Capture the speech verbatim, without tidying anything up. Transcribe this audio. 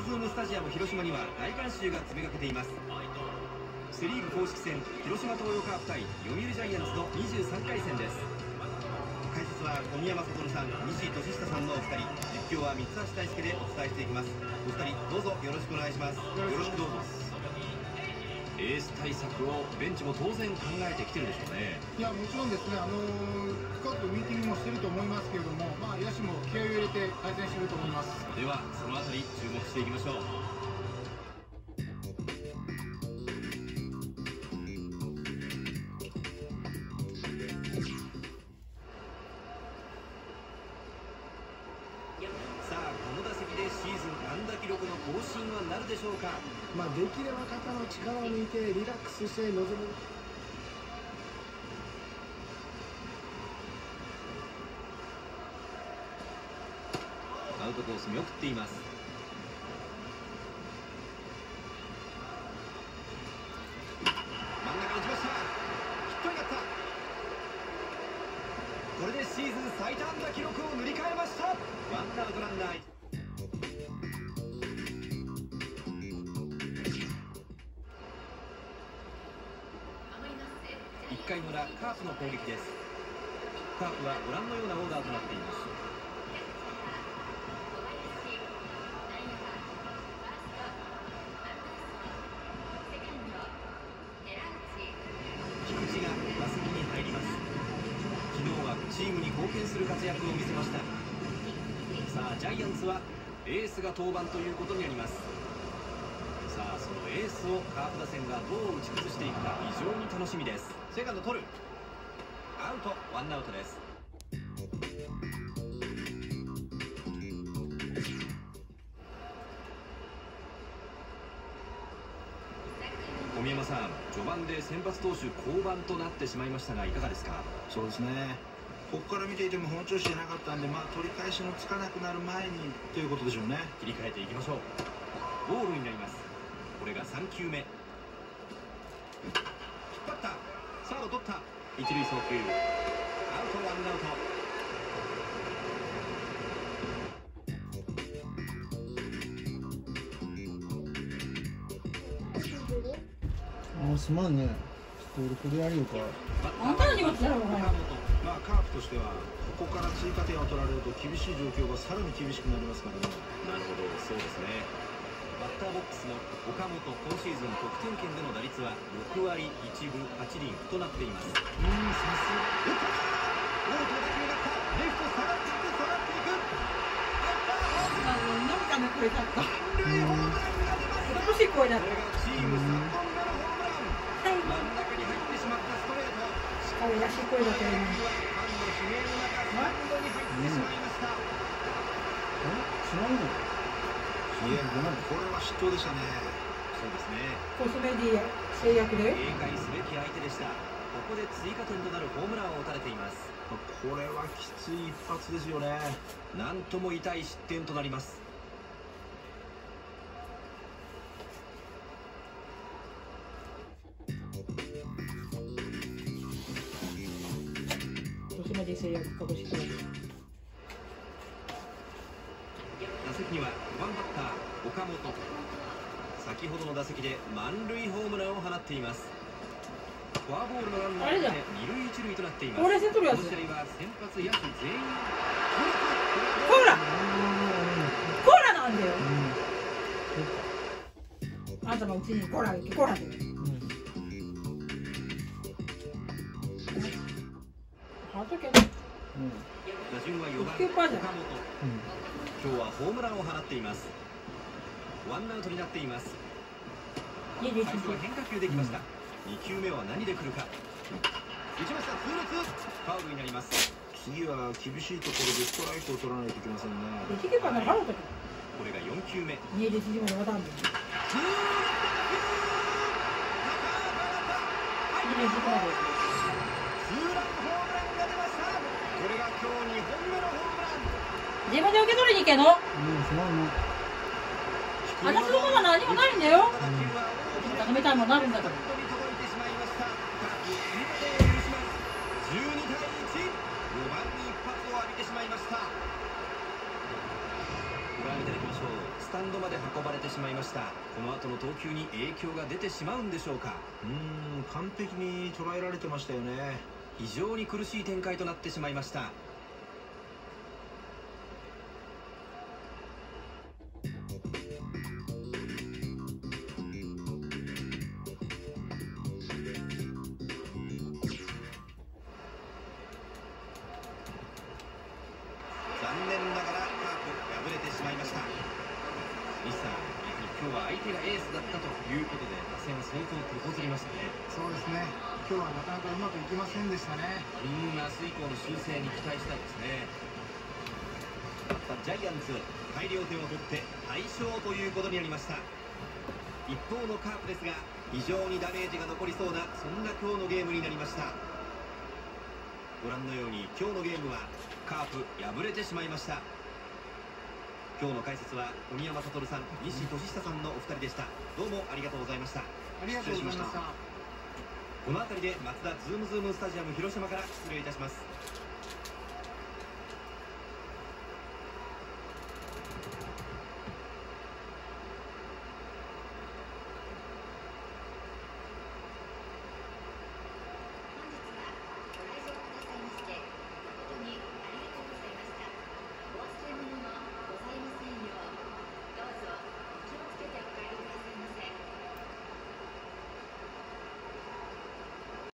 ズームスタジアム広島には大観衆が詰めかけています。セ・リーグ公式戦広島東洋カープ対読売ジャイアンツのにじゅうさんかい戦です。解説は小宮山悟さん、西俊久さんのお二人、実況は三橋大輔でお伝えしていきます。お二人どうぞよろしくお願いします。よろしくどうぞ。エース対策をベンチも当然考えてきてるでしょうね。 いや、もちろんですね、あのスカウトミーティングもしてると思いますけれども、まあ、野手も気合を入れて対戦してると思います。 ではそのあたり注目していきましょう。さあ、この打席でシーズン安打記録の更新はなるでしょうか。 まあ、できれば肩の力を抜いてリラックスして臨む。 アウトコース見送っています。真ん中に打ちました。ヒットになった。これでシーズン最多安打記録を塗り替えました。ワンアウトランナーいっかいの裏、カープの攻撃です。カープはご覧のようなオーダーとなっています。菊池が打席に入ります。昨日はチームに貢献する活躍を見せました。さあ、ジャイアンツはエースが登板ということになります。さあ、そのエースをカープ打線がどう打ち崩していくか非常に楽しみです。セカンド取る。アウト、ワンアウトです。小宮山さん、序盤で先発投手降板となってしまいましたがいかがですか。 そうですね、ここから見ていても本調子じゃなかったんで、まあ、取り返しのつかなくなる前にということでしょうね。 切り替えていきましょう。ボールになります。これがさんきゅうめ。引っ張った。サード取った。一塁送球。アウト、ワンアウト。 あ、すまんね。ちょっと俺これやるよか。 あんたにはつらうわよ。 まあ、カープとしてはここから追加点を取られると厳しい状況がさらに厳しくなりますからね。 なるほど、そうですね。バッターボックスの岡本、今シーズン得点圏での打率はろくわりいちぶはちりんとなっています。うーん、さすが。打った。大きな打球が来た。レフト下がっていく、下がっていく。 なんかね、これだった。 満塁ホームランが出ます。 欲しい声だ。 これがチームさんぼんめのホームラン。真ん中に入ってしまったストレート。 しかもらしい声だったよね。 ファンの悲鳴の中、スタンドに入ってしまいました。 違うの。 いや、これは失投でしたね。 そうですね。 コスメディア制約で。 警戒すべき相手でした。ここで追加点となるホームランを打たれています。 これはきつい一発ですよね。 なんとも痛い失点となります。 コスメディ製薬株式会社。 打席にはごばんバッター岡本。先ほどの打席で満塁ホームランを放っています。フォアボールのランナーでにるいいちるいとなっています。 これセントルやつ。 この試合は先発野手全員コーラコーラなんだよ。あんたもうちにコーラ行け、コーラで。はとけ。 打順はよばん岡本。今日はホームランを放っています。ワンアウトになっています。最初は変化球できました。にきゅうめは何で来るか。打ちました。痛烈。ファウルになります。 次は厳しいところでストライクを取らないといけませんね。 できればな、ハロとけ。 これがよんきゅうめ。 家で縮まで渡んで。家で縮まで。 ツーランホームランが出ました。これが今日にほんめのホームラン。 自分で受け取りに行けの。 うん、すまんね。 私の方が何もないんだよ。 打球は高めたいもんなるんだから。 本当に届いてしまいました。カープにてんを許します。じゅうにたいいち。ごばんに一発を浴びてしまいました。ご覧いただきましょう。 スタンドまで運ばれてしまいました。この後の投球に影響が出てしまうんでしょうか。 うーん、完璧に捉えられてましたよね。 非常に苦しい展開となってしまいました。残念ながらカープ敗れてしまいました。西さん、今日は相手がエースだったということで打線は相当手こずりましたね。 そうですね、今日はなかなかうまくいきませんでしたね。 うーん、明日以降の修正に期待したいですね。ジャイアンツ、大量点を取って大勝ということになりました。一方のカープですが、非常にダメージが残りそうな、そんな今日のゲームになりました。ご覧のように今日のゲームはカープ敗れてしまいました。今日の解説は小宮山悟さん、西俊久さんのお二人でした。どうもありがとうございました。 ありがとうございました。 この辺りでマツダズームズームスタジアム広島から失礼いたします。